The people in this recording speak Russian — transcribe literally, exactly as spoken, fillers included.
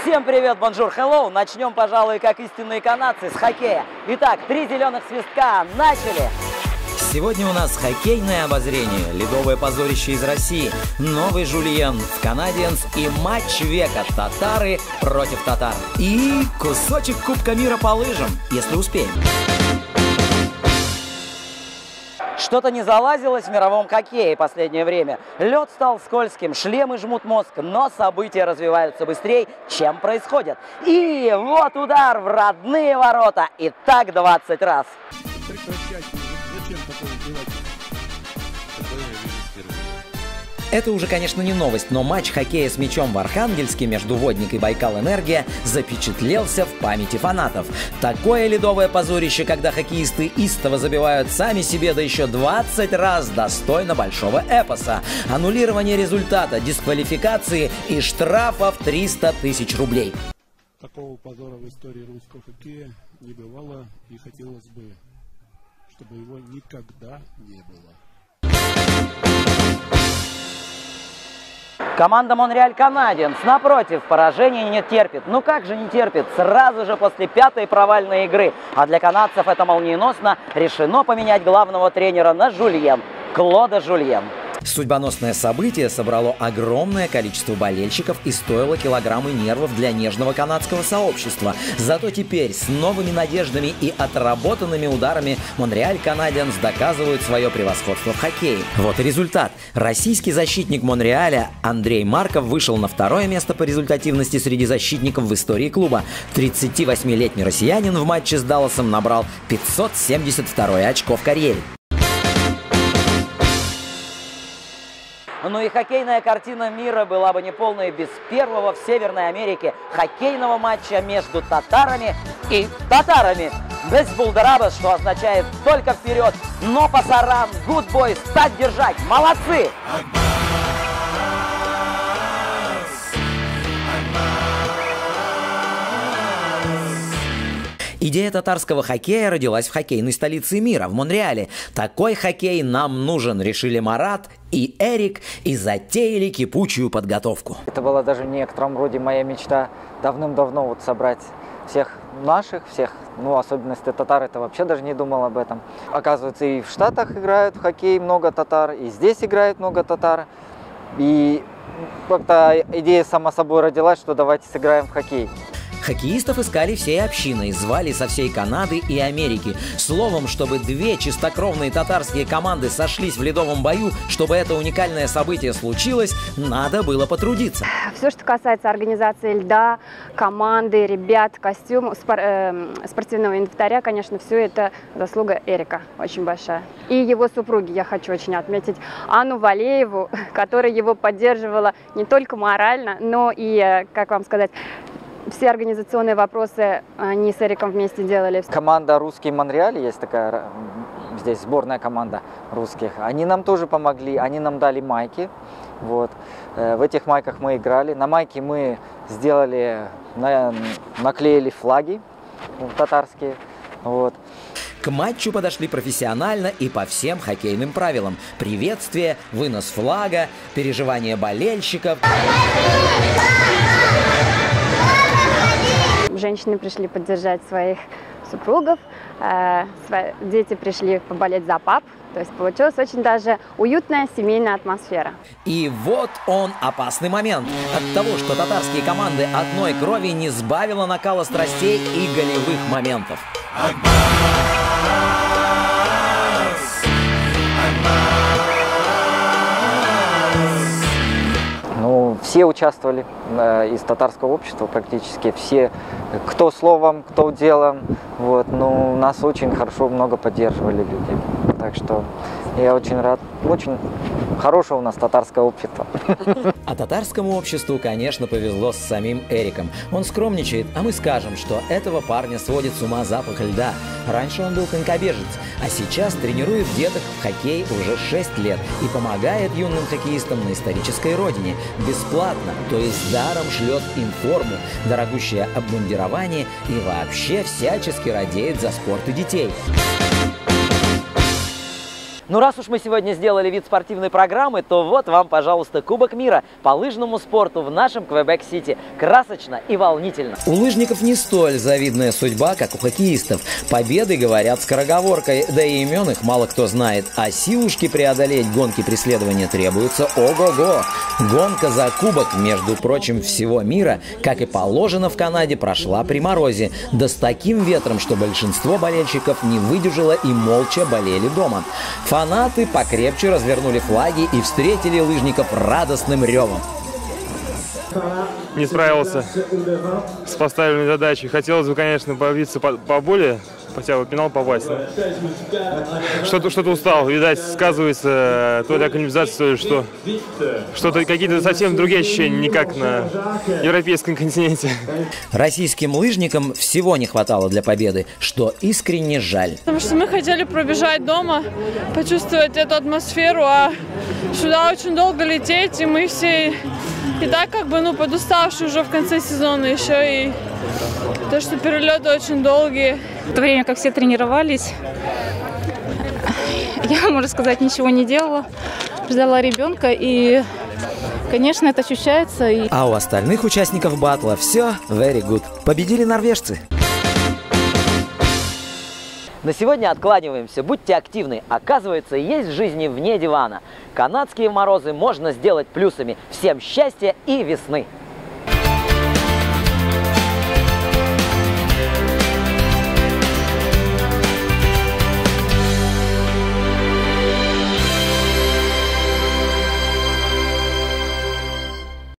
Всем привет, бонжур, hello! Начнем, пожалуй, как истинные канадцы, с хоккея. Итак, три зеленых свистка, начали! Сегодня у нас хоккейное обозрение, ледовое позорище из России, новый Жульен в Канадиенс и матч века татары против татар. И кусочек Кубка мира по лыжам, если успеем. Что-то не залазилось в мировом хоккее в последнее время. Лед стал скользким, шлемы жмут мозг, но события развиваются быстрее, чем происходят. И вот удар в родные ворота. И так двадцать раз. Зачем такое делать? Такое я вижу впервые. Это уже, конечно, не новость, но матч хоккея с мячом в Архангельске между Водник и Байкал-Энергия запечатлелся в памяти фанатов. Такое ледовое позорище, когда хоккеисты истово забивают сами себе, да еще двадцать раз, достойно большого эпоса. Аннулирование результата, дисквалификации и штрафа в триста тысяч рублей. Такого позора в истории русского хоккея не бывало, и хотелось бы, чтобы его никогда не было. Команда Монреаль Канадиенс, напротив, поражения не терпит. Ну как же не терпит? Сразу же после пятой провальной игры. А для канадцев это молниеносно решено поменять главного тренера на Жульен. Клода Жульен. Судьбоносное событие собрало огромное количество болельщиков и стоило килограммы нервов для нежного канадского сообщества. Зато теперь с новыми надеждами и отработанными ударами Монреаль Канадиенс доказывают свое превосходство в хоккее. Вот и результат. Российский защитник Монреаля Андрей Марков вышел на второе место по результативности среди защитников в истории клуба. тридцативосьмилетний россиянин в матче с Далласом набрал пятьсот семьдесят второе очко в карьере. Ну и хоккейная картина мира была бы неполной без первого в Северной Америке хоккейного матча между татарами и татарами. Без булдарабас, что означает только вперед, но пасаран, good boys, стать держать, молодцы! Идея татарского хоккея родилась в хоккейной столице мира, в Монреале. Такой хоккей нам нужен, решили Марат и Эрик и затеяли кипучую подготовку. Это была даже в некотором роде моя мечта давным-давно вот собрать всех наших, всех, ну, особенности татар, это вообще даже не думал об этом. Оказывается, и в Штатах играют в хоккей много татар, и здесь играет много татар. И как-то идея сама собой родилась, что давайте сыграем в хоккей. Хоккеистов искали всей общиной, звали со всей Канады и Америки. Словом, чтобы две чистокровные татарские команды сошлись в ледовом бою, чтобы это уникальное событие случилось, надо было потрудиться. Все, что касается организации льда, команды, ребят, костюм, спор, э, спортивного инвентаря, конечно, все это заслуга Эрика очень большая. И его супруги, я хочу очень отметить, Анну Валееву, которая его поддерживала не только морально, но и, как вам сказать, все организационные вопросы они с Эриком вместе делали. Команда «Русский Монреаль», есть такая здесь сборная команда русских, они нам тоже помогли, они нам дали майки. Вот. В этих майках мы играли. На майке мы сделали, наклеили флаги татарские. Вот. К матчу подошли профессионально и по всем хоккейным правилам. Приветствие, вынос флага, переживания болельщиков. Женщины пришли поддержать своих супругов, э, свои, дети пришли поболеть за пап. То есть получилась очень даже уютная семейная атмосфера. И вот он, опасный момент. От того, что татарские команды одной крови, не сбавило накала страстей и голевых моментов. Ну, все участвовали э, из татарского общества практически, все, кто словом, кто делом. Вот, ну, нас очень хорошо, много поддерживали люди. Так что я очень рад, очень хорошее у нас татарское общество. А татарскому обществу, конечно, повезло с самим Эриком. Он скромничает, а мы скажем, что этого парня сводит с ума запах льда. Раньше он был конькобежец, а сейчас тренирует деток в хоккей уже шесть лет и помогает юным хоккеистам на исторической родине. Бесплатно, то есть даром шлет им форму, дорогущее обмундирование и вообще всячески радеет за спорт и детей. Ну, раз уж мы сегодня сделали вид спортивной программы, то вот вам, пожалуйста, Кубок мира по лыжному спорту в нашем Квебек-Сити. Красочно и волнительно. У лыжников не столь завидная судьба, как у хоккеистов. Победы говорят скороговоркой, да и имен их мало кто знает. А силушки преодолеть гонки преследования требуется ого-го. Гонка за кубок, между прочим, всего мира, как и положено в Канаде, прошла при морозе. Да с таким ветром, что большинство болельщиков не выдержало и молча болели дома. Фанаты покрепче развернули флаги и встретили лыжников радостным ревом. Не справился с поставленной задачей. Хотелось бы, конечно, побиться поболее, хотя бы пенал попасть. Что-то что-то устал. Видать, сказывается то ли акклиматизация, то ли что. Что-то какие-то совсем другие ощущения, не как на европейском континенте. Российским лыжникам всего не хватало для победы, что искренне жаль. Потому что мы хотели пробежать дома, почувствовать эту атмосферу, а сюда очень долго лететь, и мы все и так как бы ну подуставшие уже в конце сезона, еще и то, что перелеты очень долгие. В то время как все тренировались, я, можно сказать, ничего не делала, ждала ребенка, и, конечно, это ощущается. И... А у остальных участников батла все very good. Победили норвежцы. На сегодня откланиваемся. Будьте активны. Оказывается, есть в жизни вне дивана. Канадские морозы можно сделать плюсами. Всем счастья и весны!